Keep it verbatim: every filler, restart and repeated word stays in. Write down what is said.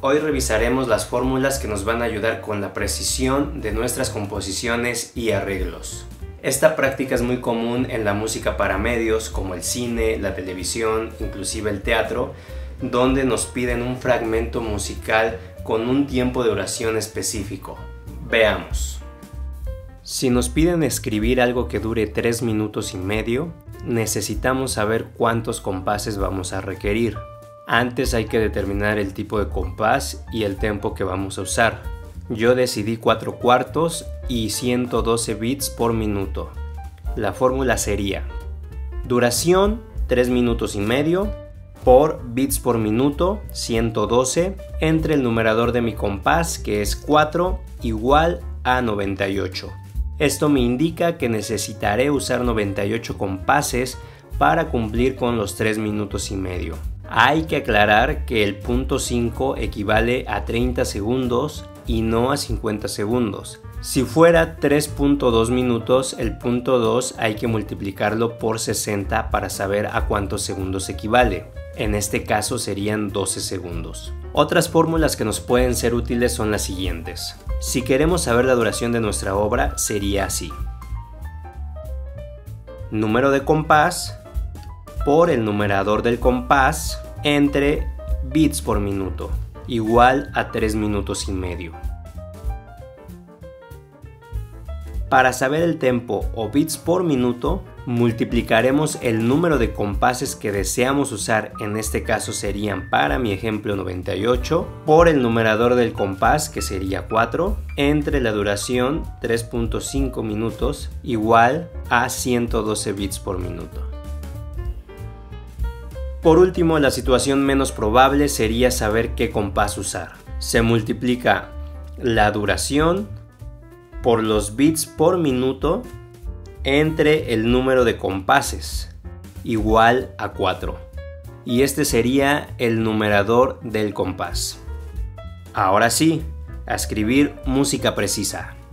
Hoy revisaremos las fórmulas que nos van a ayudar con la precisión de nuestras composiciones y arreglos. Esta práctica es muy común en la música para medios como el cine, la televisión, inclusive el teatro, donde nos piden un fragmento musical con un tiempo de duración específico. Veamos. Si nos piden escribir algo que dure tres minutos y medio, necesitamos saber cuántos compases vamos a requerir. Antes hay que determinar el tipo de compás y el tempo que vamos a usar. Yo decidí cuatro cuartos y ciento doce beats por minuto. La fórmula sería duración tres minutos y medio por beats por minuto ciento doce entre el numerador de mi compás, que es cuatro, igual a noventa y ocho. Esto me indica que necesitaré usar noventa y ocho compases para cumplir con los tres minutos y medio. Hay que aclarar que el punto cinco equivale a treinta segundos y no a cincuenta segundos. Si fuera tres punto dos minutos, el punto dos hay que multiplicarlo por sesenta para saber a cuántos segundos equivale. En este caso serían doce segundos. Otras fórmulas que nos pueden ser útiles son las siguientes. Si queremos saber la duración de nuestra obra, sería así: número de compás por el numerador del compás entre beats por minuto, igual a tres minutos y medio. Para saber el tempo o beats por minuto, multiplicaremos el número de compases que deseamos usar, en este caso serían para mi ejemplo noventa y ocho, por el numerador del compás, que sería cuatro, entre la duración tres punto cinco minutos, igual a ciento doce beats por minuto. Por último, la situación menos probable sería saber qué compás usar. Se multiplica la duración por los beats por minuto entre el número de compases, igual a cuatro. Y este sería el numerador del compás. Ahora sí, a escribir música precisa.